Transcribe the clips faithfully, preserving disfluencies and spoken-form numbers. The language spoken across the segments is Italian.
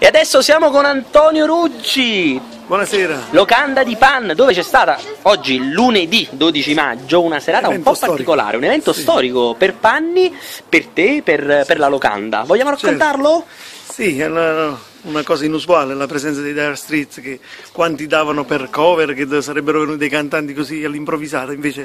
adesso siamo con Antonio Ruggi. Buonasera. Locanda di Pan, dove c'è stata oggi, lunedì dodici maggio, una serata un po' storico. particolare, un evento Sì. storico per Panni, per te, per, per la locanda. Vogliamo raccontarlo? Certo. Sì, è una, una cosa inusuale la presenza dei Dire Straits, che quanti davano per cover, che sarebbero venuti dei cantanti così all'improvvisata, invece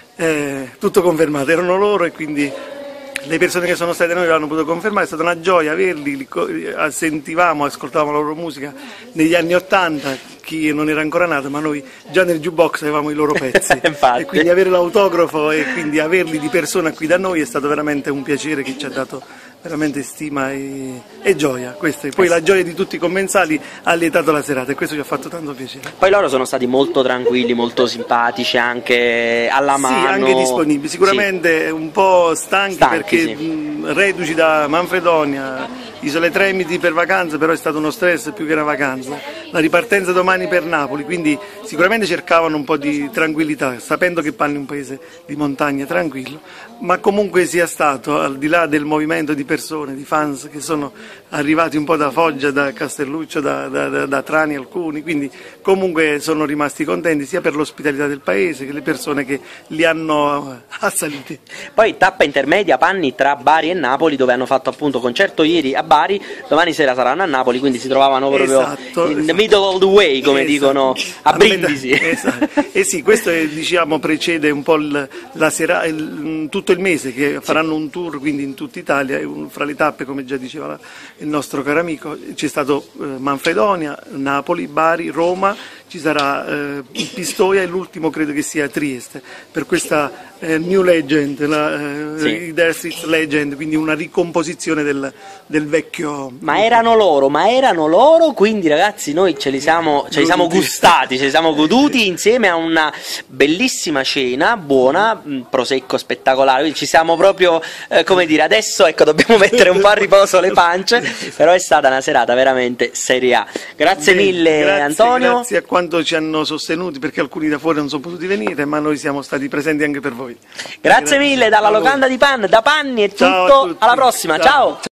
eh, tutto confermato, erano loro e quindi le persone che sono state da noi l'hanno potuto confermare. È stata una gioia averli, li, sentivamo, ascoltavamo la loro musica negli anni Ottanta, chi non era ancora nato, ma noi già nel jukebox avevamo i loro pezzi e quindi avere l'autografo e quindi averli di persona qui da noi è stato veramente un piacere che ci ha dato veramente stima e, e gioia. Questa. E poi la gioia di tutti i commensali ha lietato la serata e questo ci ha fatto tanto piacere. Poi loro sono stati molto tranquilli, molto simpatici, anche alla mano. Sì, anche disponibili, sicuramente sì. Un po' stanchi, stanchi perché sì. mh, reduci da Manfredonia, Isole Tremiti per vacanza, però è stato uno stress più che una vacanza. La ripartenza domani per Napoli, quindi sicuramente cercavano un po' di tranquillità, sapendo che Panni è un paese di montagna tranquillo, ma comunque sia stato, al di là del movimento di persone, di fans che sono arrivati un po' da Foggia, da Castelluccio, da, da, da, da Trani alcuni, quindi comunque sono rimasti contenti sia per l'ospitalità del paese che le persone che li hanno assaliti. Poi tappa intermedia Panni tra Bari e Napoli, dove hanno fatto appunto concerto ieri a Bari, domani sera saranno a Napoli, quindi si trovavano proprio esatto, in esatto. the middle of the way, come esatto. dicono a Brindisi. Esatto. E sì, questo è, diciamo, precede un po' il, la sera, il, tutto il mese che faranno un tour quindi in tutta Italia, fra le tappe, come già diceva la, il nostro caro amico, c'è stato eh, Manfredonia, Napoli, Bari, Roma, ci sarà eh, Pistoia e l'ultimo credo che sia Trieste, per questa eh, New Legend, la, eh, sì. Dire Straits Legend, quindi una ricomposizione del, del vecchio. Ma erano loro, ma erano loro, quindi ragazzi noi ce li siamo, ce li siamo gustati, ce li siamo goduti insieme a una bellissima cena, buona, prosecco spettacolare, quindi ci siamo proprio, eh, come dire, adesso ecco dobbiamo mettere un po' a riposo le pance, però è stata una serata veramente serie A. Grazie Beh, mille grazie, Antonio. Grazie a quanto ci hanno sostenuti, perché alcuni da fuori non sono potuti venire, ma noi siamo stati presenti anche per voi. Grazie, grazie mille dalla locanda di Pan, da Panni è tutto, ciao alla prossima, ciao! ciao.